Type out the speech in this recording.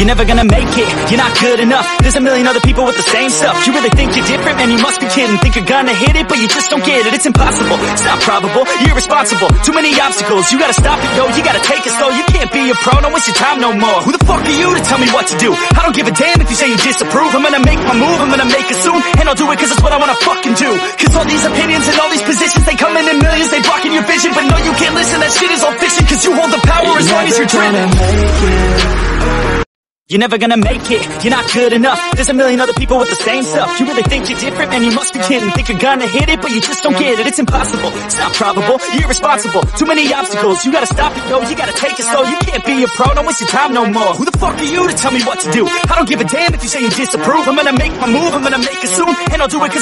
You're never gonna make it, you're not good enough. There's a million other people with the same stuff. You really think you're different? Man, you must be kidding. Think you're gonna hit it, but you just don't get it. It's impossible, it's not probable, you're irresponsible. Too many obstacles, you gotta stop it, yo. You gotta take it slow, you can't be a pro. Don't waste your time no more. Who the fuck are you to tell me what to do? I don't give a damn if you say you disapprove. I'm gonna make my move, I'm gonna make it soon. And I'll do it cause it's what I wanna fucking do. Cause all these opinions and all these positions, they come in millions, they blocking your vision. But no, you can't listen, that shit is all fiction. Cause you hold the power as long as you're driven. You're never gonna make it, you're not good enough. There's a million other people with the same stuff. You really think you're different? Man, you must be kidding. Think you're gonna hit it, but you just don't get it. It's impossible, it's not probable, you're irresponsible. Too many obstacles, you gotta stop it, yo. You gotta take it slow, you can't be a pro. Don't waste your time no more. Who the fuck are you to tell me what to do? I don't give a damn if you say you disapprove. I'm gonna make my move, I'm gonna make it soon. And I'll do it cause